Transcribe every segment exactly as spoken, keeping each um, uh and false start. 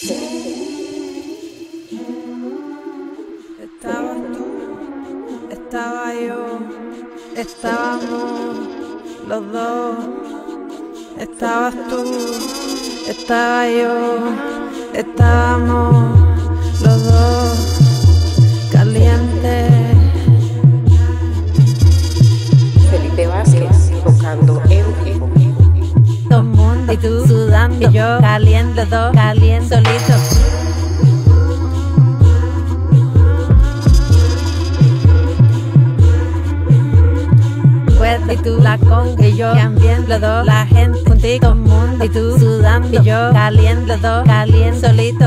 Estabas tú, estaba yo, estábamos los dos. Estabas tú, estaba yo, estábamos los dos calientes. Felipe Vázquez tocando en vivo. Todo el mundo y tú sudando y yo caliente, dos caliente solito. Y tú la conga y yo también los dos, la gente contigo, todo el mundo y tú sudando y yo caliente, los dos caliente solito.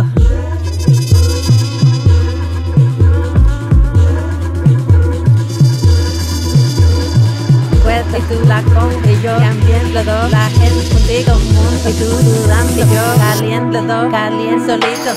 Y tú la conga y yo también los dos, la gente contigo, todo el mundo y tú sudando y yo caliente, los dos caliente solito.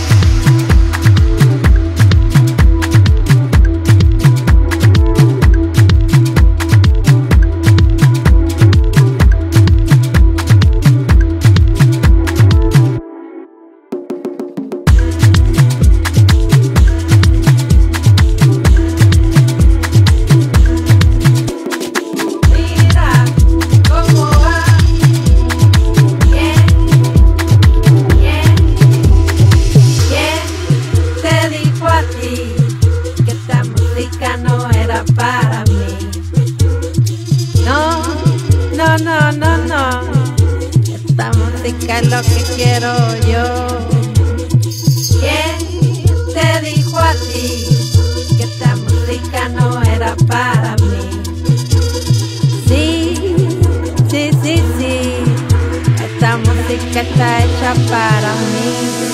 No era para mí. No, no, no, no, no. Esta música es lo que quiero yo. ¿Quién te dijo a ti que esta música no era para mí? Sí, sí, sí, sí. Esta música está hecha para mí.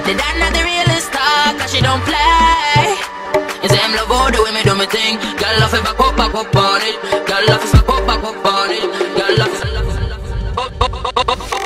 The dad not the realest star, cause she don't play. You say I'm love all the way me do me thing. Girl love it back up, back up on it. Girl love it back up, back up on it. Girl love it, love it, love it. Oh, oh, oh, oh, oh.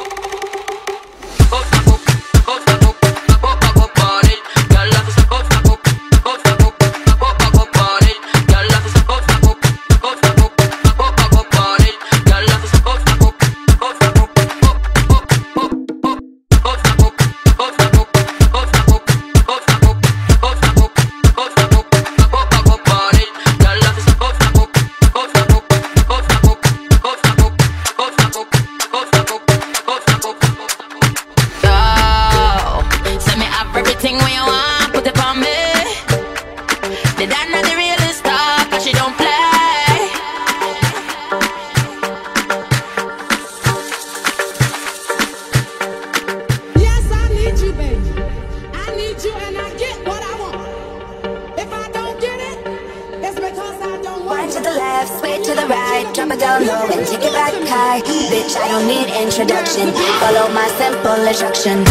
Follow my simple instruction.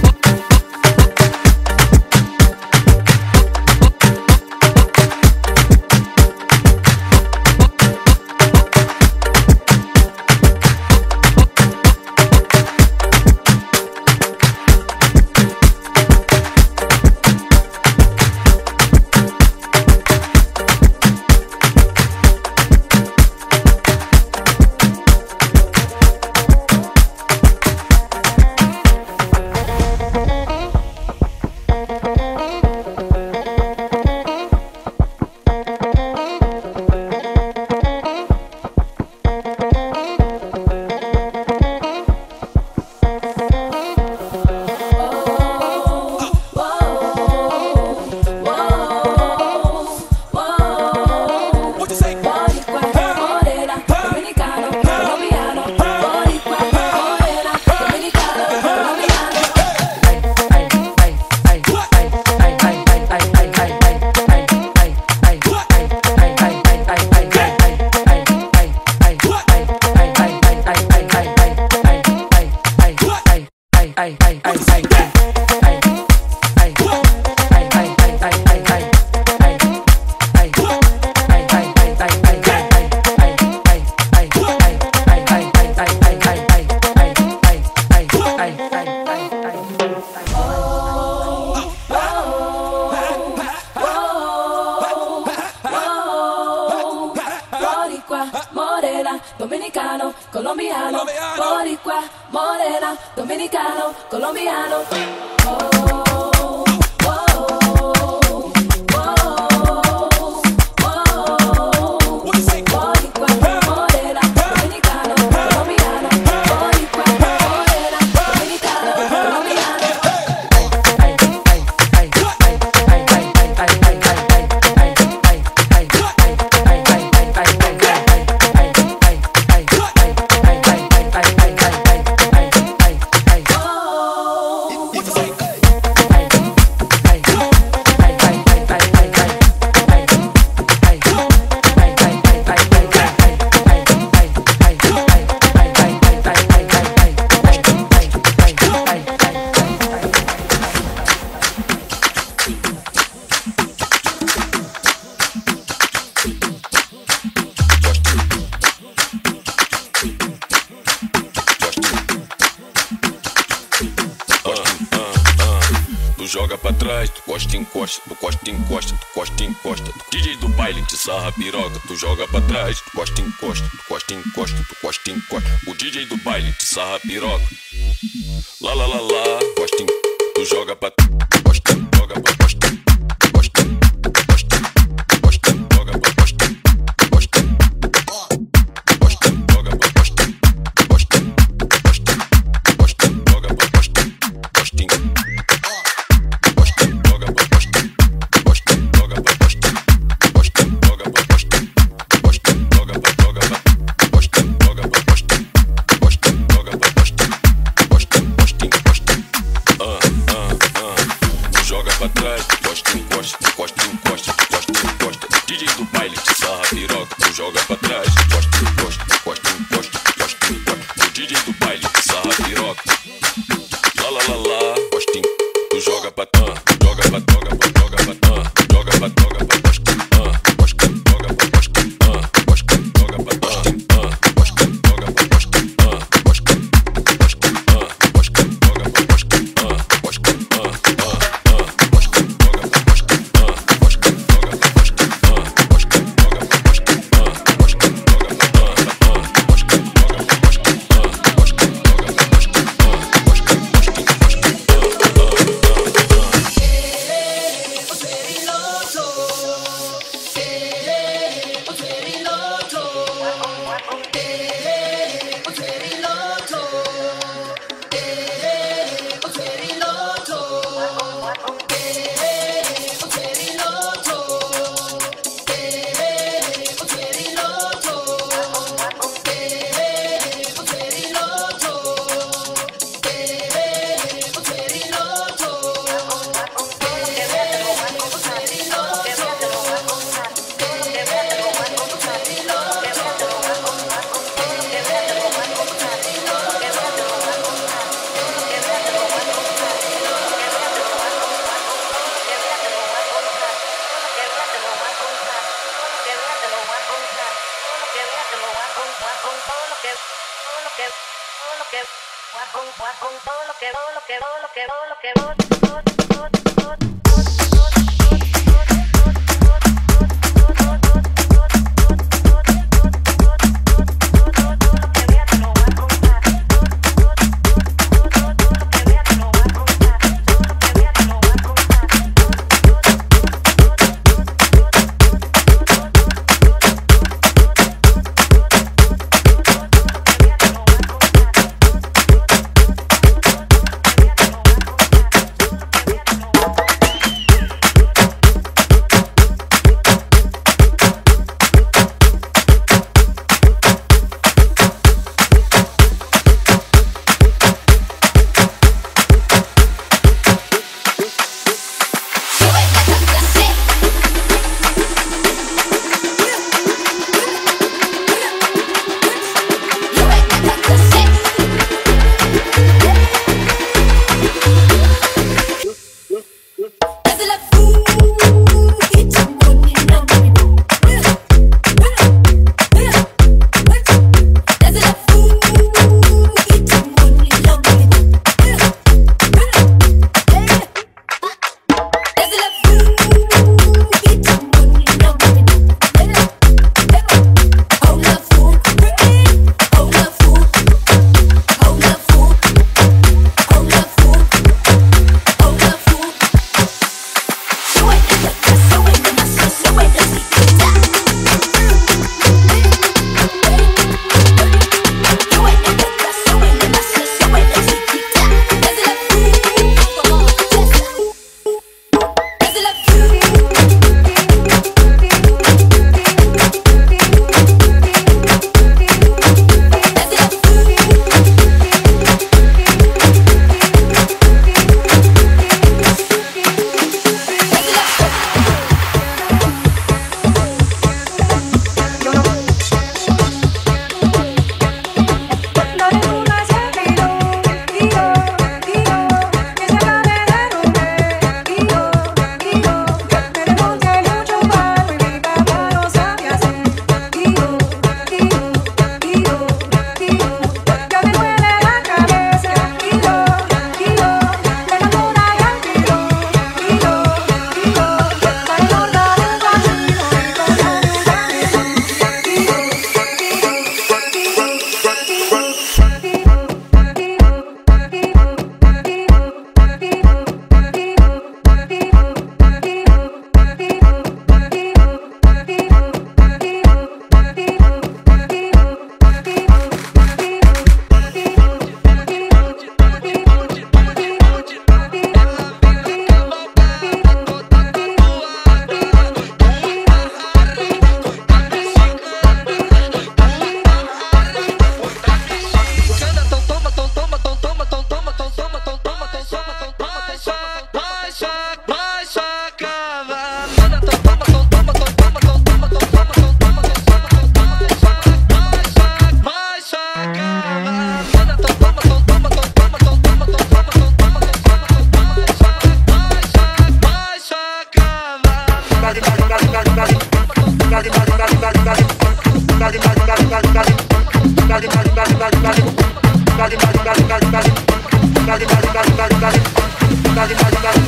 Dominicano, colombiano, boricua, morena, dominicano, colombiano. Oh, oh, oh, oh, oh. Boricua, morena, dominicano, colombiano, boricua, morena, dominicano, colombiano. Joga pra trás, tu costa encosta, tu costa encosta, tu costa encosta. D J do baile te sarra piroca, tu joga pra trás, tu costa encosta, tu costa encosta, tu costa encosta. O D J do baile te sarra piroca. Lá lá lá lá, costa encosta, tu joga pra costa, joga pra costa, costa, costa, costa, joga pra costa, costa, costa, joga pra costa, costa, costa, costa, joga pra costa, costa.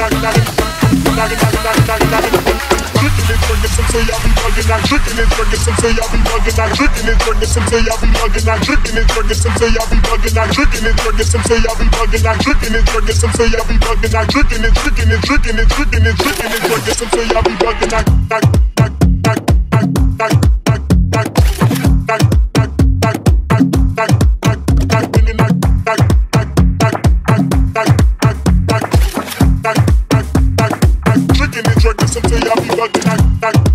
some say y'all be bugging out, tricking and tricking some say y'all be bugging out, tricking and tricking some say y'all be bugging out, tricking and tricking some say y'all be bugging out, tricking and tricking some say y'all be bugging out, tricking and tricking some say y'all be bugging out, tricking and tricking and tricking and tricking and tricking and tricking some say y'all be bugging out. Tricking and tricking some say y'all be bugging out.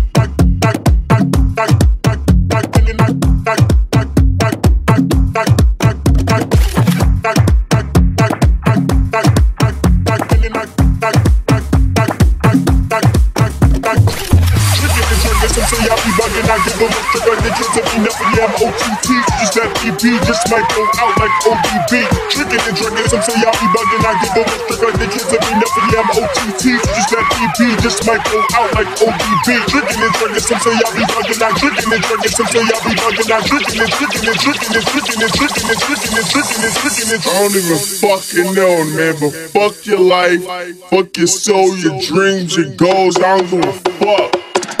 I give them up to gun the kids and enough of them O T T. Just that E P just might go out like O D B. Tricking and tricking, some say y'all be bugging. I give them up to gun the kids and enough of them O T T. Just that E P just might go out like O D B. Tricking and tricking, some say y'all be bugging. I tricking and tricking, some say y'all be bugging. I tricking and tricking and tricking and tricking and tricking and tricking and tricking and tricking and I don't even fucking know, man, but fuck your life, fuck your soul, your dreams, your goals. I don't give a fuck.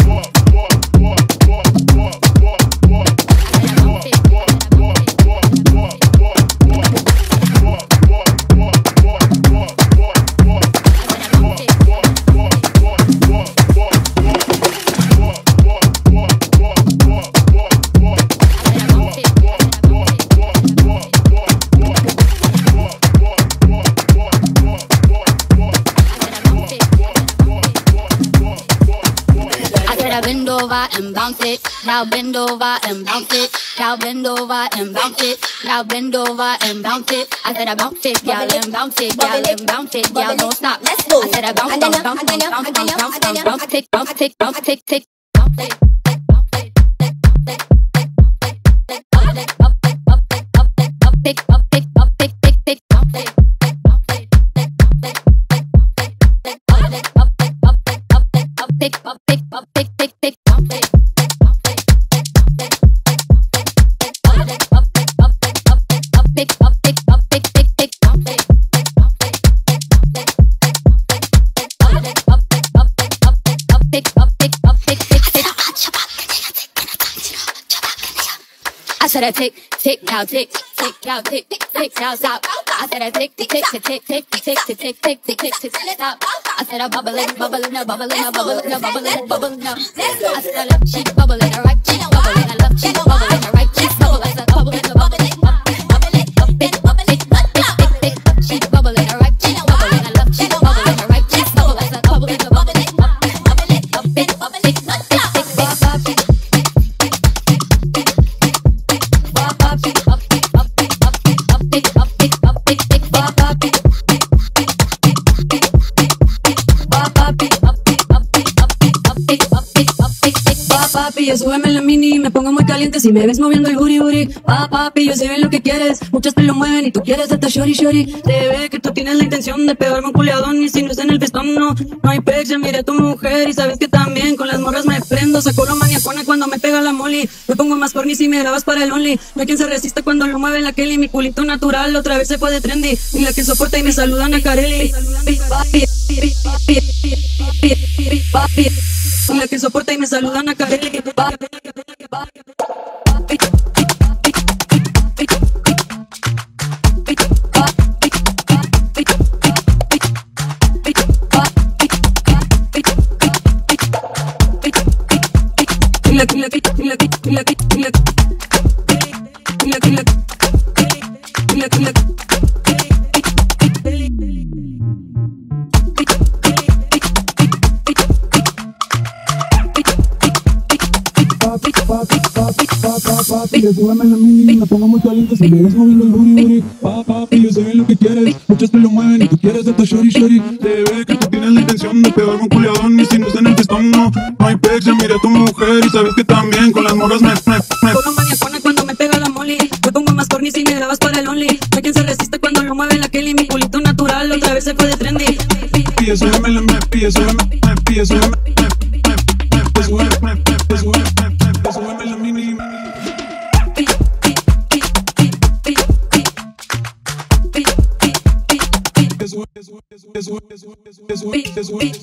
Bend over and bounce it. Now bend over and bounce it. Now bend over and bounce it. Now bend over and bounce it. I said I bounce it, y'all and bounce it, y'all and bounce it, y'all don't stop. Let's go. I said I bounce, bounce, bounce, bounce, bounce, bounce, bounce, bounce, bounce, tick, bounce, tick, bounce, tick, tick, bounce it. I said I tick, tick, now tick, tick, now tick, tick, now stop. I said I tick, tick, tick, tick, tick, tick, tick, tick, tick, tick, tick, tick, tick, stop. I said I bubbling, bubbling, bubbling, bubbling, bubbling, bubbling, I said I love cheek bubbling, a right cheek bubbling, I love cheek bubbling, a right cheek bubbling, I said bubbling, bubbling, bubbling, bubbling, bubbling, cheek bubbling, a right cheek bubbling, I love cheek bubbling, a right cheek bubbling, I said bubbling, bubbling, bubbling, bubbling, bubbling, bubbling. Papi, yo súbeme la mini, me pongo muy caliente si me ves moviendo el booty booty. Pa, papi, yo sé bien lo que quieres, muchos te lo mueven y tú quieres hasta shorty shorty. Se ve que tú tienes la intención de pegarme un culiadón y si no es en el festón, no, no hay pex, ya miré a tu mujer y sabes que también con las morras me prendo. Saco la maniacona cuando me pega la molly, me pongo más corny si me grabas para el only. No hay quien se resista cuando lo mueve la Kelly, mi culito natural otra vez se fue de trendy. Y la que soporta y me saludan a Carelli. Papi, papi, papi, papi, papi. Y la que soporta y me saludan a Carelli. Papi, yo súbame la mini, me pongo muy caliente si me ves moviendo el booty booty. Pa, papi, yo sé bien lo que quieres, muchos te lo mueven y tú quieres hasta shorty shorty. Se ve que tú tienes la intención de pegarme un culiadón y si no está en el festón, no, no hay pex, ya miré a tu mujer y sabes que también con las morras me, me, me. Con maniacona cuando me pega la molly, me pongo más corny si me grabas para el only. No hay quien se resiste cuando lo mueve la Kelly, mi culito natural otra vez se fue de trendy. Pide, súbeme la me, pide, súbeme, me, pide, súbeme, me, me, me, súbeme, me, me, súbeme, me, súbeme la mini. Eso, eso, eso, eso, eso, eso, eso. te sube.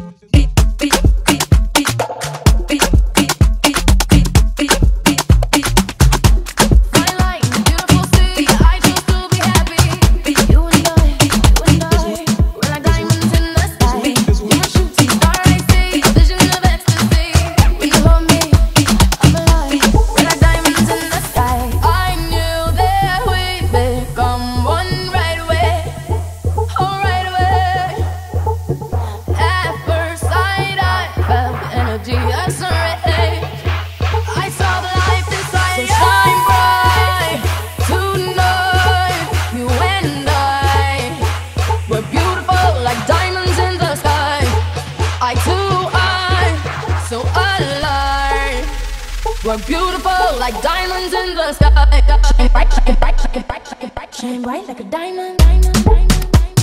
We're beautiful like diamonds in the sky. Shine bright, shine bright, shine bright, shine bright, shine bright like a diamond, diamond, diamond.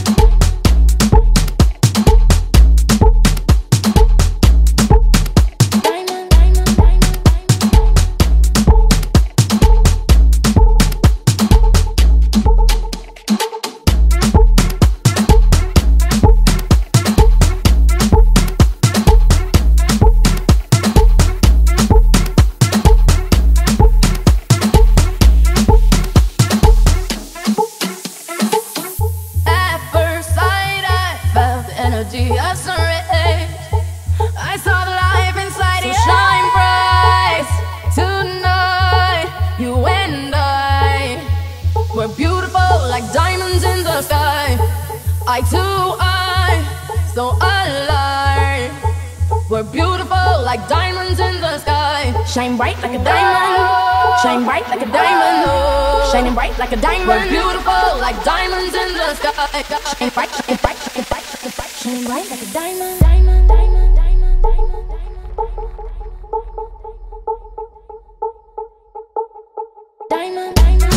Eye to eye, so alive. We're beautiful like diamonds in the sky. Shine bright like a diamond. Shine bright like a diamond. Shining bright like a diamond. We're beautiful like diamonds in the sky. Shine bright, shine bright, shine bright, shine bright, shine bright like a diamond. Diamond, diamond, diamond, diamond, diamond, diamond, diamond, diamond.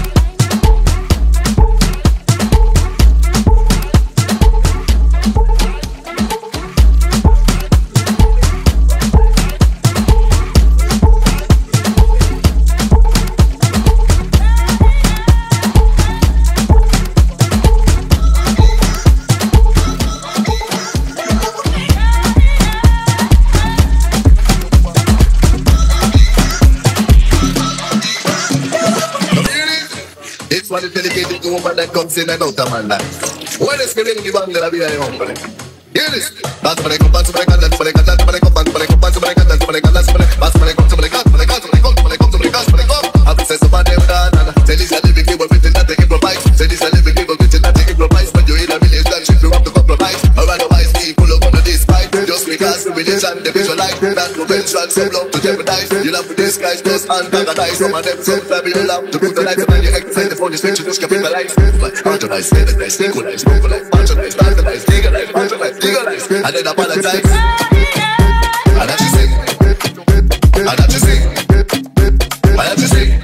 What is dedicated to a woman that comes in and out of my life. When es que viene mi banda la vida de hombre. Hear this. Vas para con paso para cantar, para cantar, para con paso para con paso para cantar, para cantar, para vas para con sobre gas, para gas, para con para con sobre gas, para con. A veces se va de nada. Se dice a living people written that they can provide. Se dice a living people written that they can provide. When you in a village that shit you have to compromise. Or otherwise people are gonna despise. Just because the religion they visualize. That convention some love to jeopardize. You love to disguise, just antagonize. Some of them some family love to put the lights on you exercise the phone. You just capitalize. Marginalize, legalize, legalize, vocalize, marginalize, marginalize, legalize, marginalize, legalize. And then apologize. And that you sing. And that you sing. And that you sing.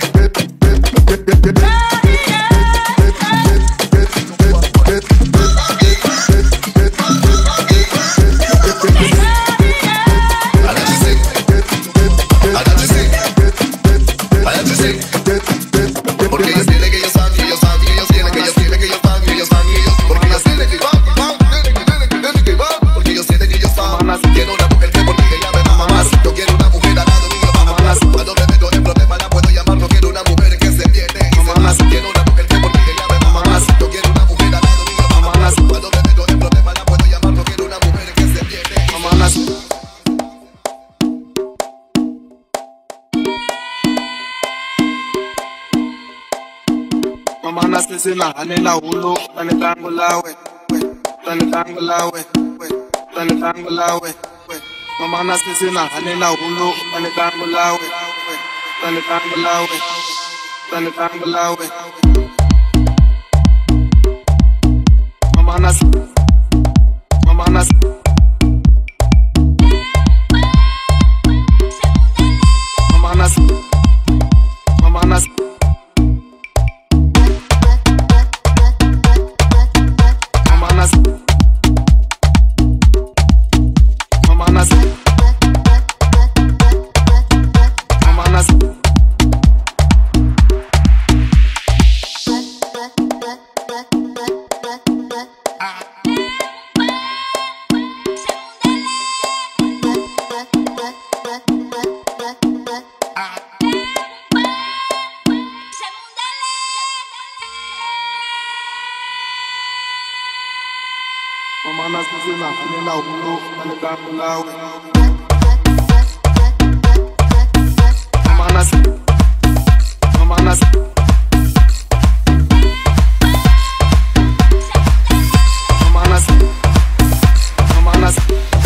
Sina anena hulu tani tangula we we tani tangula we we tani tangula we we mama na sina anena hulu tani tangula we we tani tangula we tani tangula we mama na mama na mama na mama na Ah. la uno, dale dando la we. Mamá nace, mamá nace. Mamá nace, mamá nace.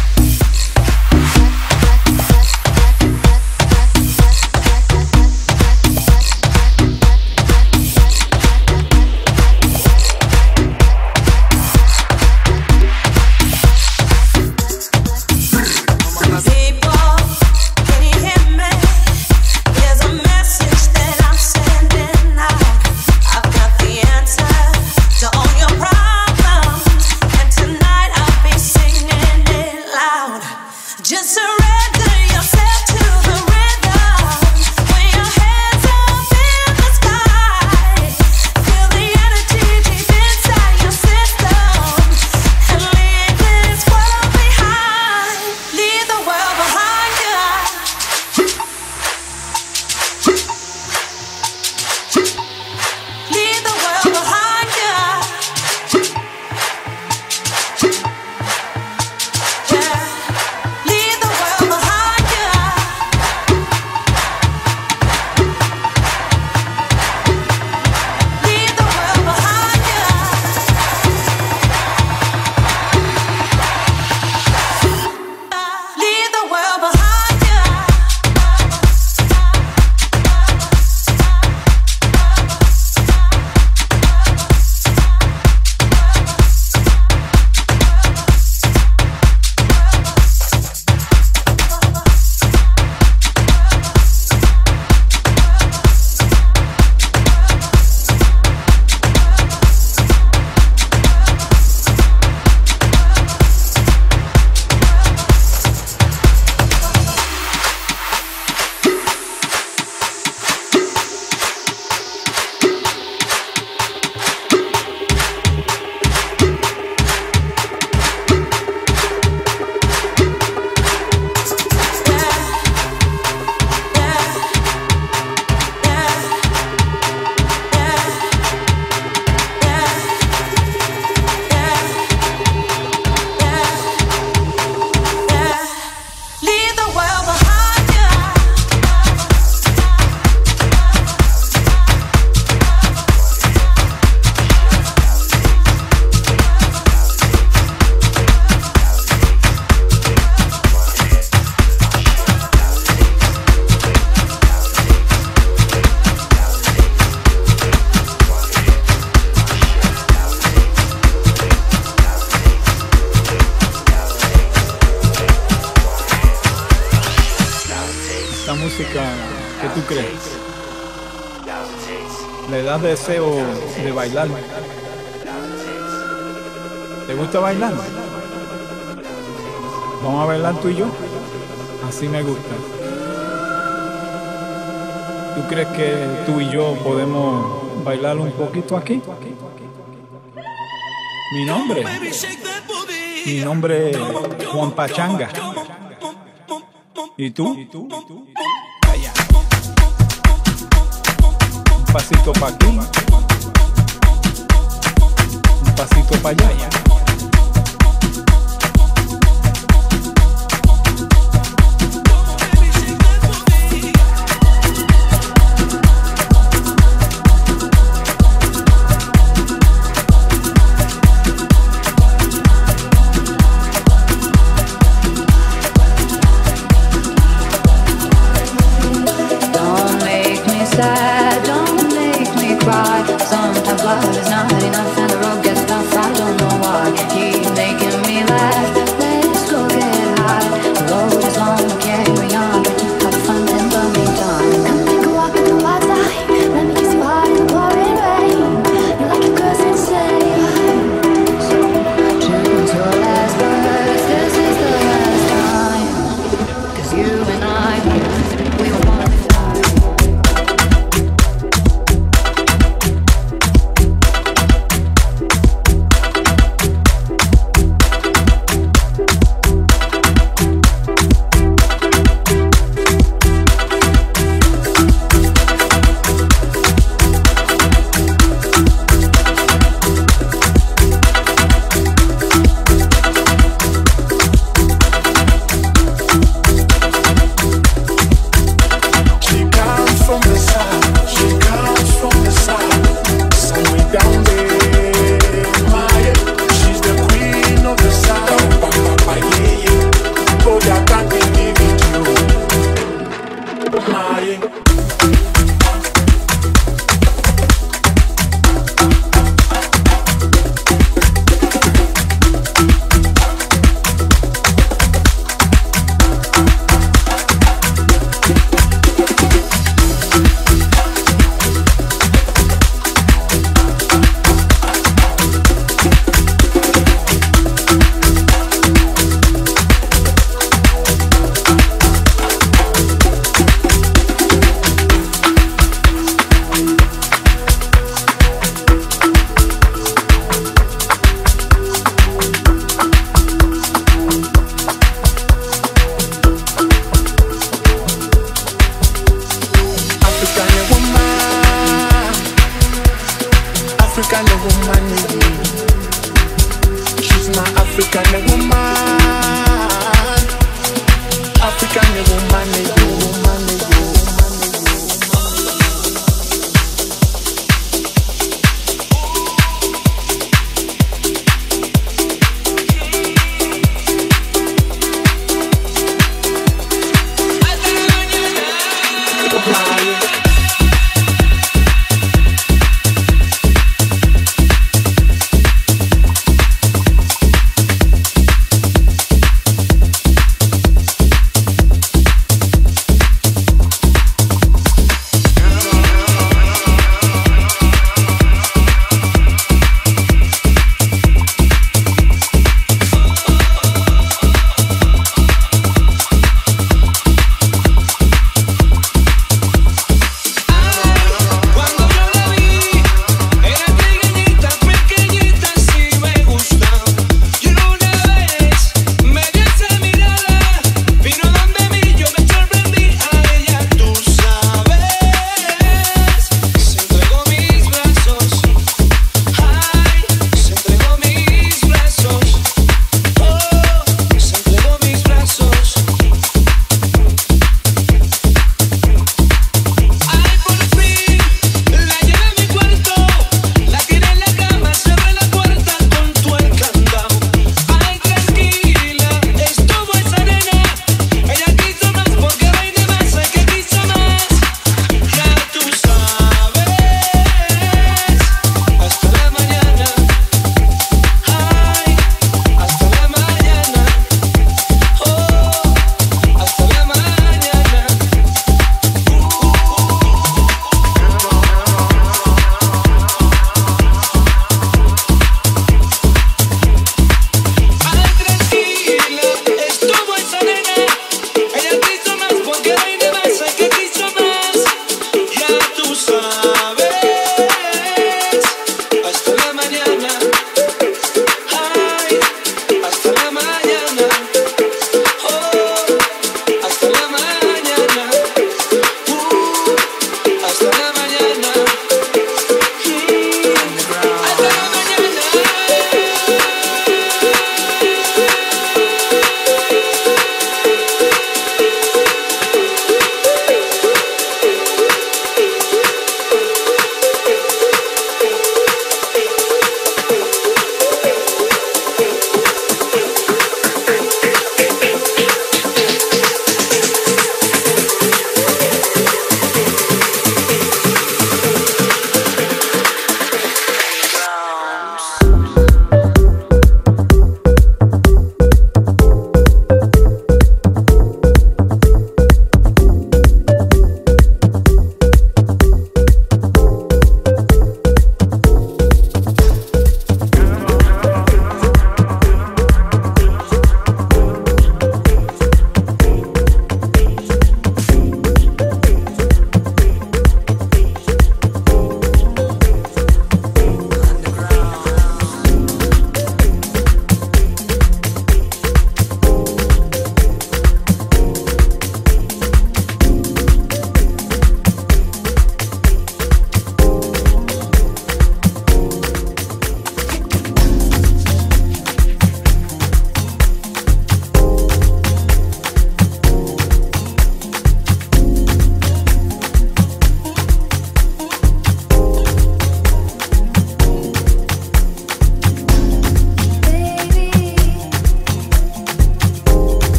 ¿Qué tú crees? ¿Le das deseo de bailar? ¿Te gusta bailar? Vamos a bailar tú y yo. Así me gusta. ¿Tú crees que tú y yo podemos bailar un poquito aquí? Mi nombre, mi nombre es Juan Pachanga. ¿Y tú? Allá. Un pasito para aquí, un pasito para allá. Sad, don't make me cry. Sometimes love is not enough and the road gets tough, I don't know why.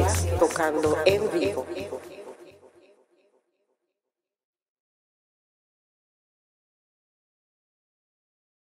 Vázquez tocando en vivo.